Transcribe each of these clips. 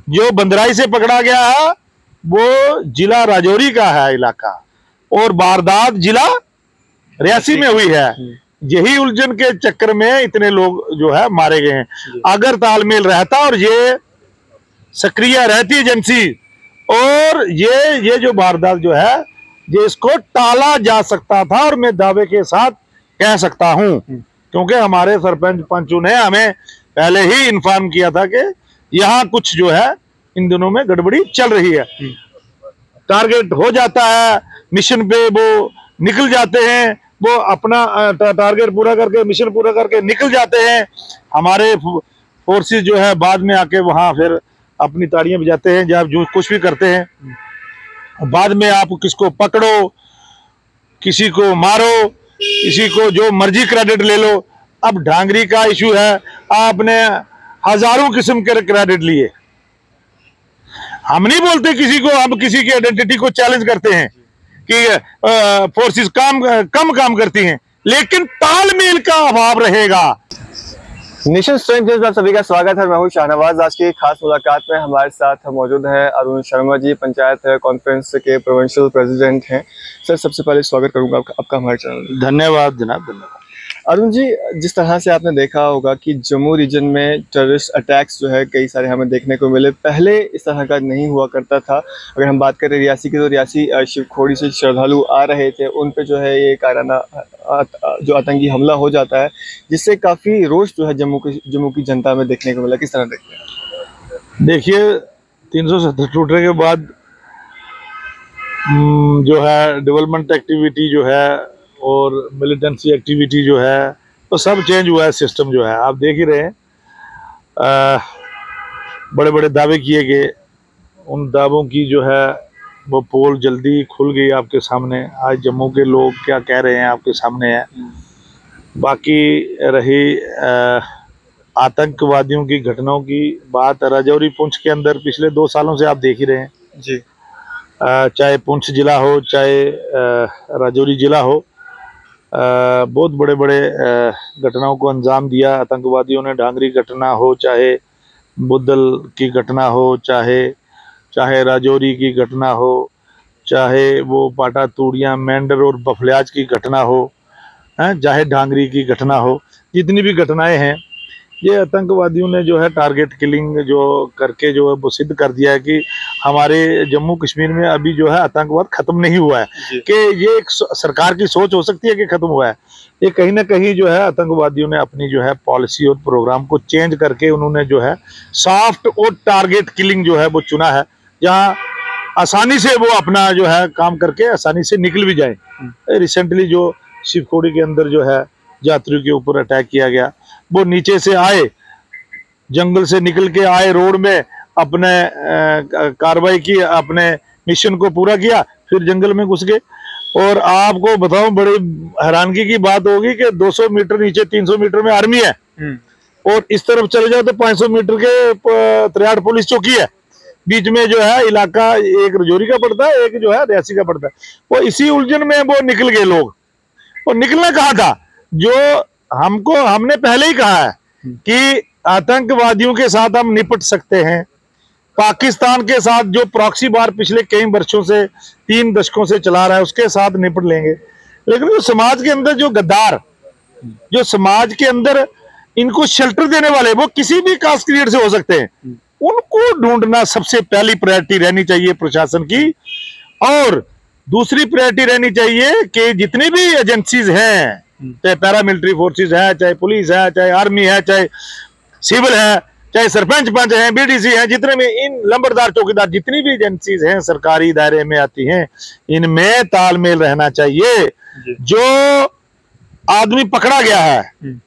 जो बंदराई से पकड़ा गया है वो जिला राजौरी का है इलाका, और वारदात जिला रियासी में हुई है। यही उलझन के चक्कर में इतने लोग जो है मारे गए हैं। अगर तालमेल रहता और ये सक्रिय रहती एजेंसी, और ये जो वारदात जो है ये इसको टाला जा सकता था, और मैं दावे के साथ कह सकता हूं, क्योंकि हमारे सरपंच पंचों ने हमें पहले ही इन्फॉर्म किया था कि यहाँ कुछ जो है इन दिनों में गड़बड़ी चल रही है। टारगेट हो जाता है, मिशन पे वो निकल जाते हैं, वो अपना टारगेट पूरा करके मिशन पूरा करके निकल जाते हैं। हमारे फोर्सेस जो है बाद में आके वहां फिर अपनी ताड़ियां बजाते हैं जब जो कुछ भी करते हैं। बाद में आप किसको पकड़ो, किसी को मारो, किसी को जो मर्जी क्रेडिट ले लो। अब ढांगरी का इशू है, आपने हजारों किस्म के क्रेडिट लिए। हम नहीं बोलते किसी को, हम किसी की आइडेंटिटी को चैलेंज करते हैं कि फोर्सेस कम काम करती हैं, लेकिन तालमेल का अभाव रहेगा। नेशन स्ट्रेंथ न्यूज़ में आप सभी का स्वागत है। मैं हूं शाहनवाज। आज की खास मुलाकात में हमारे साथ मौजूद हैं अरुण शर्मा जी, पंचायत कॉन्फ्रेंस के प्रोविंशियल प्रेसिडेंट हैं। सर, सबसे पहले स्वागत करूंगा आपका हमारे चैनल में। धन्यवाद जनाब, धन्यवाद। अरुण जी, जिस तरह से आपने देखा होगा कि जम्मू रीजन में टेररिस्ट अटैक्स जो है कई सारे हमें देखने को मिले। पहले इस तरह का नहीं हुआ करता था। अगर हम बात करें रियासी की, तो रियासी शिवखोड़ी से श्रद्धालु आ रहे थे, उन पे जो है ये काराना जो आतंकी हमला हो जाता है, जिससे काफ़ी रोष जो है जम्मू की जनता में देखने को मिला। किस तरह देखते हैं? देखिए, 370 टूटने के बाद जो है डेवलपमेंट एक्टिविटी जो है और मिलिटेंसी एक्टिविटी जो है तो सब चेंज हुआ है। सिस्टम जो है आप देख ही रहे हैं। बड़े बड़े दावे किए गए, उन दावों की जो है वो पोल जल्दी खुल गई आपके सामने। आज जम्मू के लोग क्या कह रहे हैं आपके सामने है। बाकी रही आतंकवादियों की घटनाओं की बात, राजौरी पुंछ के अंदर पिछले 2 सालों से आप देख ही रहे हैं जी। चाहे पुंछ जिला हो, चाहे राजौरी जिला हो, बहुत बड़े बड़े घटनाओं को अंजाम दिया आतंकवादियों ने। ढांगरी घटना हो, चाहे बुद्धल की घटना हो, चाहे राजौरी की घटना हो, चाहे वो पाटा तूड़ियाँ, मेंढर और बफलियाज की घटना हो, चाहे ढांगरी की घटना हो, जितनी भी घटनाएं हैं ये आतंकवादियों ने जो है टारगेट किलिंग जो करके जो है वो सिद्ध कर दिया है कि हमारे जम्मू कश्मीर में अभी जो है आतंकवाद खत्म नहीं हुआ है। कि ये एक सरकार की सोच हो सकती है कि खत्म हुआ है, ये कहीं ना कहीं जो है आतंकवादियों ने अपनी जो है पॉलिसी और प्रोग्राम को चेंज करके उन्होंने जो है सॉफ्ट और टारगेट किलिंग जो है वो चुना है, जहाँ आसानी से वो अपना जो है काम करके आसानी से निकल भी जाए। रिसेंटली जो शिवखोड़ी के अंदर जो है यात्रियों के ऊपर अटैक किया गया, वो नीचे से आए, जंगल से निकल के आए, रोड में अपने कार्रवाई की, अपने मिशन को पूरा किया, फिर जंगल में घुस गए। और आपको बताऊं, बड़ी हैरानगी की बात होगी कि 200 मीटर नीचे 300 मीटर में आर्मी है, और इस तरफ चले जाओ तो 500 मीटर के त्रियाड़ पुलिस चौकी है। बीच में जो है इलाका एक राजौरी का पड़ता है, एक जो है रियासी का पड़ता है। वो इसी उलझन में वो निकल गए लोग। और निकलना कहा था, जो हमने पहले ही कहा है कि आतंकवादियों के साथ हम निपट सकते हैं। पाकिस्तान के साथ जो प्रॉक्सी वार पिछले कई वर्षों से 3 दशकों से चला रहा है, उसके साथ निपट लेंगे। लेकिन जो समाज के अंदर जो गद्दार, जो समाज के अंदर इनको शेल्टर देने वाले, वो किसी भी कास्ट क्रिएट से हो सकते हैं, उनको ढूंढना सबसे पहली प्रायोरिटी रहनी चाहिए प्रशासन की। और दूसरी प्रायोरिटी रहनी चाहिए कि जितनी भी एजेंसीज हैं, चाहे पैरामिलिट्री फोर्सेस है, चाहे पुलिस है, चाहे आर्मी है, चाहे सिविल है, चाहे सरपंच पंच हैं, बीडीसी हैं, जितने भी इन लंबरदार चौकीदार जितनी भी एजेंसीज हैं सरकारी दायरे में आती हैं, इनमें तालमेल रहना चाहिए। जो आदमी पकड़ा गया है,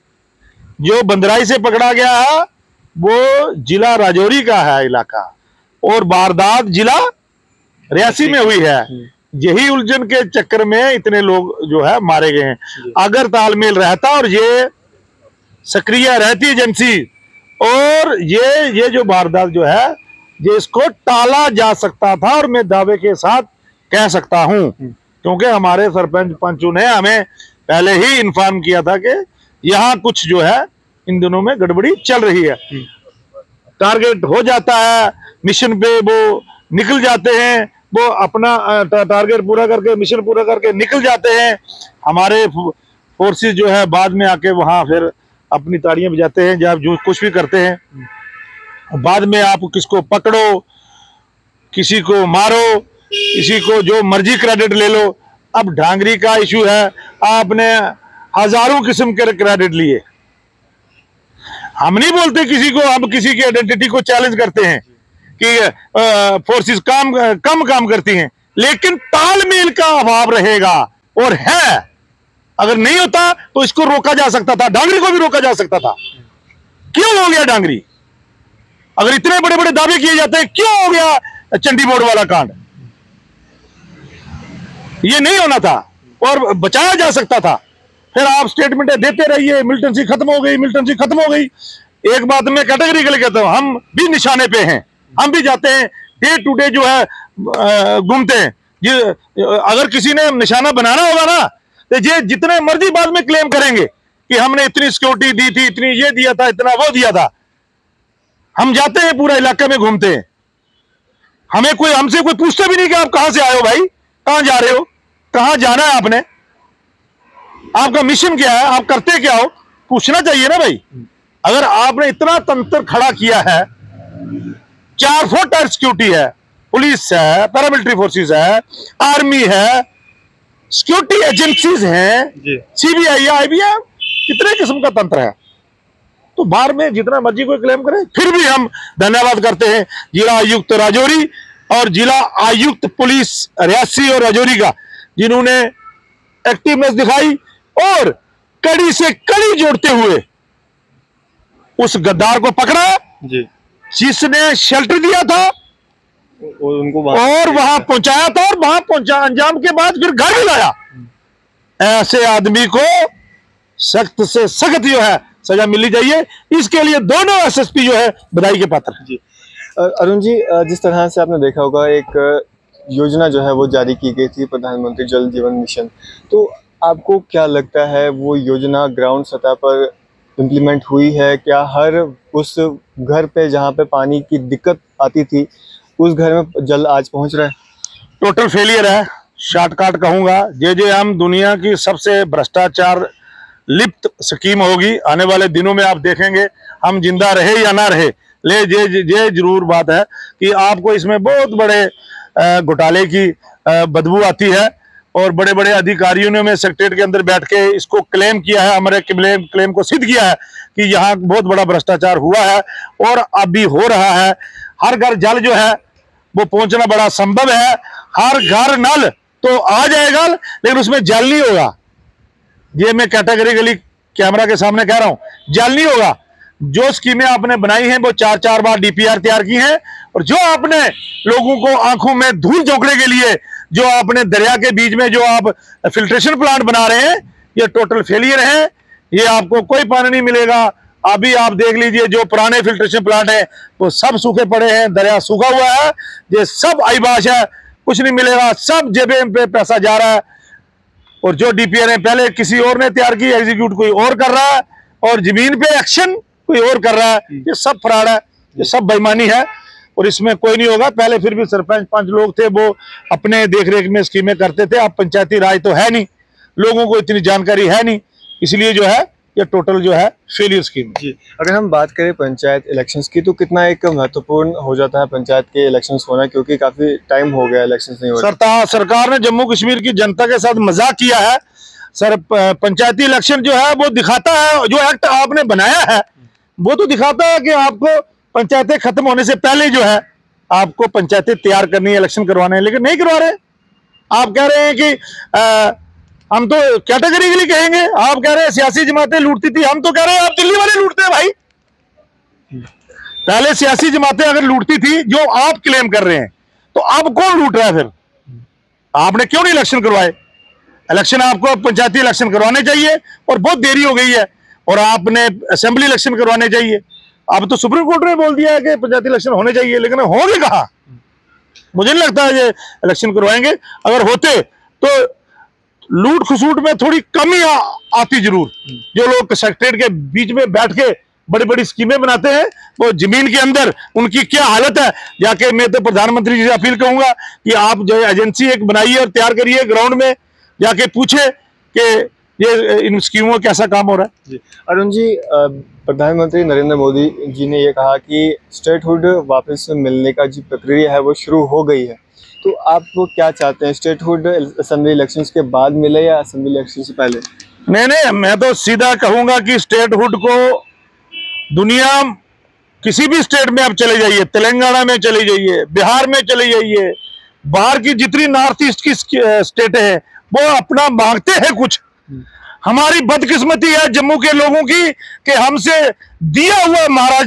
जो बंदराई से पकड़ा गया है, वो जिला राजौरी का है इलाका, और वारदात जिला रियासी में हुई है। यही उलझन के चक्कर में इतने लोग जो है मारे गए हैं। अगर तालमेल रहता और ये सक्रिय रहती एजेंसी, और ये जो वारदात जो है ये इसको टाला जा सकता था, और मैं दावे के साथ कह सकता हूं, क्योंकि हमारे सरपंच पंचों ने हमें पहले ही इन्फॉर्म किया था कि यहाँ कुछ जो है इन दिनों में गड़बड़ी चल रही है। टारगेट हो जाता है, मिशन पे वो निकल जाते हैं, वो अपना टारगेट पूरा करके, मिशन पूरा करके निकल जाते हैं। हमारे फोर्सेस जो है बाद में आके वहां फिर अपनी ताड़ियां बजाते हैं जब जो कुछ भी करते हैं। बाद में आप किसको पकड़ो, किसी को मारो, किसी को जो मर्जी क्रेडिट ले लो। अब ढांगरी का इशू है, आपने हजारों किस्म के क्रेडिट लिए। हम नहीं बोलते किसी को, हम किसी की आइडेंटिटी को चैलेंज करते हैं कि फोर्सेस कम काम करती हैं, लेकिन तालमेल का अभाव रहेगा और है। अगर नहीं होता तो इसको रोका जा सकता था, डांगरी को भी रोका जा सकता था। क्यों हो गया डांगरी? अगर इतने बड़े बड़े दावे किए जाते हैं, क्यों हो गया चंडी बोर्ड वाला कांड? ये नहीं होना था और बचाया जा सकता था। फिर आप स्टेटमेंट देते रहिए, मिलिटेंसी खत्म हो गई, मिलिटेंसी खत्म हो गई। एक बात मैं कैटेगरी के लिए कहता हूं, हम भी निशाने पे हैं, हम भी जाते हैं डे टू डे जो है घूमते हैं। अगर किसी ने निशाना बनाना होगा ना, तो ये जितने मर्जी बाद में क्लेम करेंगे कि हमने इतनी सिक्योरिटी दी थी, इतनी ये दिया था, इतना वो दिया था। हम जाते हैं, पूरा इलाके में घूमते हैं, हमें कोई, हमसे कोई पूछता भी नहीं कि आप कहां से आए हो भाई, कहां जा रहे हो, कहां जाना है आपने, आपका मिशन क्या है, आप करते क्या हो, पूछना चाहिए ना भाई। अगर आपने इतना तंत्र खड़ा किया है, 4 फुट सिक्योरिटी है, पुलिस है, पैरामिलिट्री फोर्सेस है, आर्मी है, सिक्योरिटी एजेंसीज हैं, सीबीआई, आईबीएम, कितने किस्म का तंत्र है। तो बाहर में जितना मर्जी कोई क्लेम करे, फिर भी हम धन्यवाद करते हैं जिला आयुक्त राजौरी और जिला आयुक्त पुलिस रियासी और राजौरी का, जिन्होंने एक्टिवनेस दिखाई और कड़ी से कड़ी जोड़ते हुए उस गद्दार को पकड़ा जी, जिसने शेल्टर दिया था और उनको वहां पहुंचाया था, और वहां पहुंचा अंजाम के बाद फिर घर भी लाया। ऐसे आदमी को सख्त से सख्त जो है सजा मिलनी चाहिए। इसके लिए दोनों एसएसपी जो है बधाई के पात्र हैं। जी अरुण जी, जिस तरह से आपने देखा होगा, एक योजना जो है वो जारी की गई थी, प्रधानमंत्री जल जीवन मिशन। तो आपको क्या लगता है, वो योजना ग्राउंड सतह पर इम्प्लीमेंट हुई है क्या? हर उस घर पे जहाँ पे पानी की दिक्कत आती थी, उस घर में जल आज पहुँच रहा है? टोटल फेलियर है, शॉर्टकट कहूंगा। जे हम दुनिया की सबसे भ्रष्टाचार लिप्त स्कीम होगी। आने वाले दिनों में आप देखेंगे, हम जिंदा रहे या ना रहे, ले ये जरूर बात है कि आपको इसमें बहुत बड़े घोटाले की बदबू आती है। और बड़े बड़े अधिकारियों ने सेक्रेटरीट के अंदर बैठ के इसको क्लेम किया है, हमारे क्लेम को सिद्ध किया है कि यहाँ बहुत बड़ा भ्रष्टाचार हुआ है और अभी हो रहा है। हर घर जल जो है वो पहुंचना बड़ा संभव है। हर घर नल तो आ जाएगा, लेकिन उसमें जल नहीं होगा। ये मैं कैटेगरिकली कैमरा के सामने कह रहा हूं, जल नहीं होगा। जो स्कीमें आपने बनाई हैं वो 4-4 बार डीपीआर तैयार की हैं, और जो आपने लोगों को आंखों में धूल झोंकने के लिए जो आपने दरिया के बीच में जो आप फिल्ट्रेशन प्लांट बना रहे हैं, ये टोटल फेलियर है। ये आपको कोई पानी नहीं मिलेगा। अभी आप देख लीजिए, जो पुराने फिल्ट्रेशन प्लांट है वो सब सूखे पड़े हैं, दरिया सूखा हुआ है, ये सब आईबाश है, कुछ नहीं मिलेगा, सब जेबें पे पैसा जा रहा है। और जो डीपीआर है पहले किसी और ने तैयार की, एग्जीक्यूट कोई और कर रहा है, और जमीन पे एक्शन कोई और कर रहा है। ये सब फ्रॉड है, ये सब बेईमानी है, और इसमें कोई नहीं होगा। पहले फिर भी सरपंच 5 लोग थे, वो अपने देखरेख में स्कीमें करते थे। अब पंचायती राज तो है नहीं, लोगों को इतनी जानकारी है नहीं, इसलिए जो है ये टोटल जो है फेलियर स्कीम जी। अगर हम बात करें पंचायत इलेक्शंस की, तो कितना एक महत्वपूर्ण हो जाता है पंचायत के इलेक्शंस होना, क्योंकि काफी टाइम हो गया इलेक्शंस नहीं हो रहे। सरकार ने जम्मू कश्मीर की जनता के साथ मजाक किया है। पंचायती इलेक्शन जो है वो दिखाता है, जो एक्ट आपने बनाया है वो तो दिखाता है कि आपको पंचायतें खत्म होने से पहले जो है आपको पंचायतें तैयार करनी है, इलेक्शन करवाने हैं, लेकिन नहीं करवा रहे। आप कह रहे हैं कि हम तो कैटेगरी के लिए कहेंगे, आप कह रहे हैं सियासी जमातें लूटती थी, हम तो कह रहे हैं आप दिल्ली वाले लूटते हैं भाई। पहले सियासी जमातें अगर लूटती थी जो आप क्लेम कर रहे हैं, तो अब कौन लूट रहा है? फिर आपने क्यों नहीं इलेक्शन करवाए? इलेक्शन आपको पंचायती इलेक्शन करवाने चाहिए, और बहुत देरी हो गई है, और आपने असेंबली इलेक्शन करवाने चाहिए। अब तो सुप्रीम कोर्ट ने बोल दिया है कि पंचायती इलेक्शन होने चाहिए, लेकिन होंगे कहां? मुझे नहीं लगता है ये इलेक्शन करवाएंगे। अगर होते तो लूट खसूट में थोड़ी कमी आती जरूर। जो लोग सेक्रेटरीट के बीच में बैठ के बड़ी बड़ी स्कीमें बनाते हैं, वो जमीन के अंदर उनकी क्या हालत है, जाके मैं तो प्रधानमंत्री जी से अपील करूंगा कि आप जो है एजेंसी एक बनाइए और तैयार करिए, ग्राउंड में जाके पूछे कि ये इन स्कीमों में कैसा काम हो रहा है। जी अरुण जी, प्रधानमंत्री नरेंद्र मोदी जी ने ये कहा कि स्टेटहुड वापस मिलने का जो प्रक्रिया है वो शुरू हो गई है, तो आप वो क्या चाहते हैं, स्टेटहुड असेंबली इलेक्शंस के बाद मिले या असेंबली इलेक्शन से पहले? नहीं, मैं तो सीधा कहूंगा कि स्टेटहुड को दुनिया किसी भी स्टेट में आप चले जाइए, तेलंगाना में चले जाइए, बिहार में चले जाइए, बाहर की जितनी नॉर्थ ईस्ट की स्टेट है वो अपना मांगते हैं कुछ। हमारी बदकिस्मती है जम्मू के लोगों की कि हमसे दिया हुआ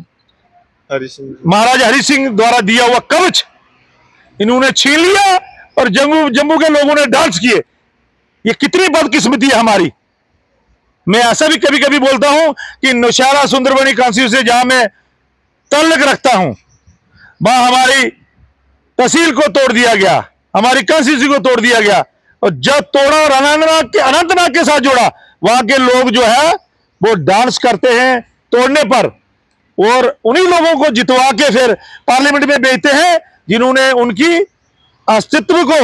महाराज हरि सिंह द्वारा दिया हुआ कवच इन्होंने छीन लिया और जम्मू के लोगों ने डांस किए। ये कितनी बदकिस्मती है हमारी। मैं ऐसा भी कभी कभी बोलता हूं कि नौशहरा सुंदरबनी कांस्टिट्यूंसी से जहां मैं तल्लक रखता हूं, वहां हमारी तहसील को तोड़ दिया गया, हमारी कांस्टिट्यूंसी को तोड़ दिया गया, और जब तोड़ा और अनंतनाग के साथ जोड़ा, वहां के लोग जो है वो डांस करते हैं तोड़ने पर, और उन्हीं लोगों को जितवा के फिर पार्लियामेंट में भेजते हैं जिन्होंने उनकी अस्तित्व को,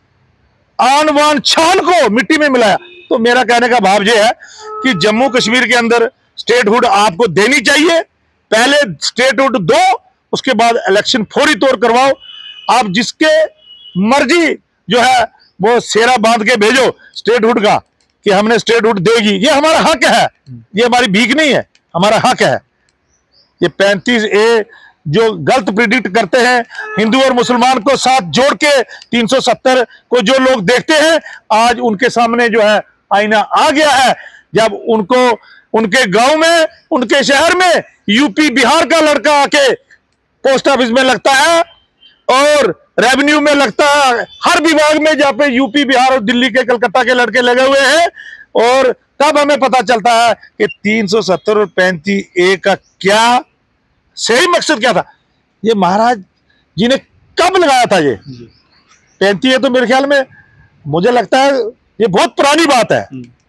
आन बान शान को मिट्टी में मिलाया। तो मेरा कहने का भाव यह है कि जम्मू कश्मीर के अंदर स्टेटहुड आपको देनी चाहिए। पहले स्टेटहुड दो, उसके बाद इलेक्शन फौरी तौर करवाओ। आप जिसके मर्जी जो है वो सेरा बांध के भेजो स्टेटहुड का कि हमने स्टेटहुड देगी, ये हमारा हक है, ये हमारी भीख नहीं है, हमारा हक है। ये 35A जो गलत प्रिडिक्ट करते हैं, हिंदू और मुसलमान को साथ जोड़ के 370 को जो लोग देखते हैं, आज उनके सामने जो है आईना आ गया है। जब उनको उनके गांव में, उनके शहर में यूपी बिहार का लड़का आके पोस्ट ऑफिस में लगता है और रेवेन्यू में लगता है, हर विभाग में जहाँ पे यूपी बिहार और दिल्ली के कलकत्ता के लड़के लगे हुए हैं, और तब हमें पता चलता है कि 370 और 35A का क्या सही मकसद क्या था। ये महाराज जी ने कब लगाया था ये 35A? तो मेरे ख्याल में मुझे लगता है ये बहुत पुरानी बात है,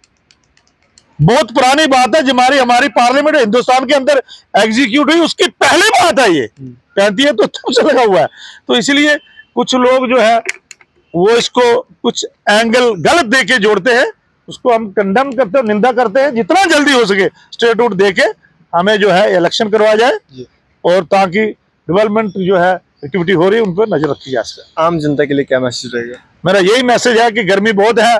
बहुत पुरानी बात है। हमारी पार्लियामेंट हिंदुस्तान के अंदर एग्जीक्यूट हुई उसकी पहले बात है ये 35A तो तब से लगा हुआ है। तो इसलिए कुछ लोग जो है वो इसको कुछ एंगल गलत दे के जोड़ते हैं, उसको हम कंडेम करते हैं, निंदा करते हैं। जितना जल्दी हो सके स्टेटहुड दे के हमें जो है इलेक्शन करवाया जाए, और ताकि डेवलपमेंट जो है एक्टिविटी हो रही है उन पर नजर रखी जा सके। आम जनता के लिए क्या मैसेज रहेगा? मेरा यही मैसेज है कि गर्मी बहुत है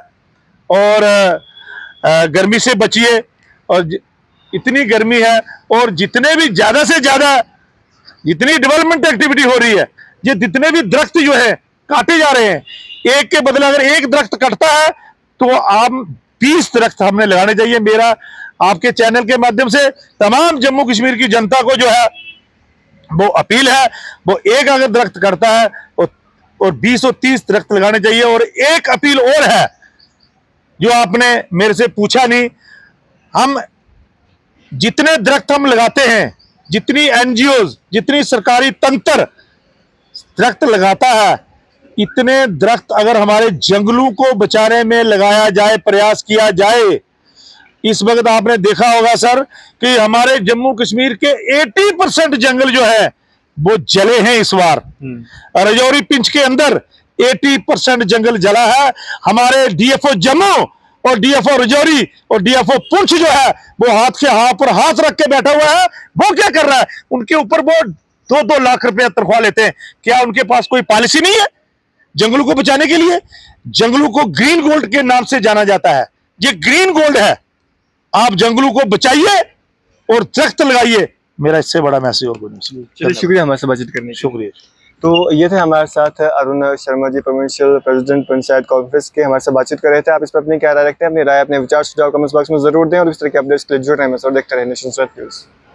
और गर्मी से बचिए, और इतनी गर्मी है और जितने भी ज्यादा से ज्यादा जितनी डेवलपमेंट एक्टिविटी हो रही है, ये जितने भी दरख्त जो है काटे जा रहे हैं, एक के बदले अगर एक दरख्त कटता है तो आप 20 दरख्त हमने लगाने चाहिए। मेरा आपके चैनल के माध्यम से तमाम जम्मू कश्मीर की जनता को जो है वो अपील है, वो एक अगर दरख्त कटता है और 20 और 30 दरख्त लगाने चाहिए। और एक अपील और है जो आपने मेरे से पूछा नहीं, हम जितने दरख्त हम लगाते हैं, जितनी एनजीओज, जितनी सरकारी तंत्र दरख्त लगाता है, इतने दरख्त अगर हमारे जंगलों को बचाने में लगाया जाए, प्रयास किया जाए। इस वक्त आपने देखा होगा सर कि हमारे जम्मू कश्मीर के 80% जंगल जो है वो जले हैं इस बार। राजौरी पिंच के अंदर 80% जंगल जला है। हमारे डीएफओ जम्मू और डीएफओ राजौरी और डीएफओ पुंछ जो है वो हाथ के पर हाथ रख के बैठा हुआ है। वो क्या कर रहा है? उनके ऊपर वो 2-2 लाख रुपया तनख्वाह लेते हैं। क्या उनके पास कोई पॉलिसी नहीं है जंगलों को बचाने के लिए? जंगलों को ग्रीन गोल्ड के नाम से जाना जाता है, ये ग्रीन गोल्ड है। आप जंगलों को बचाइए और दरख्त लगाइए। मेरा इससे बड़ा मैसेज और कोई नहीं। चलिए, शुक्रिया हमारे से बातचीत करने के लिए। शुक्रिया। तो ये थे हमारे साथ Arun Sharma ji, provincial president panchayat conference के, हमारे साथ बातचीत कर रहे थे। आप इस पर अपनी क्या राय रखते हैं? अपनी राय, अपने विचार सुझाव कमेंट्स बॉक्स में जरूर दें, और इस तरह के अपडेट्स के लिए जुड़े रहें और देखते रहें नेशन न्यूज़।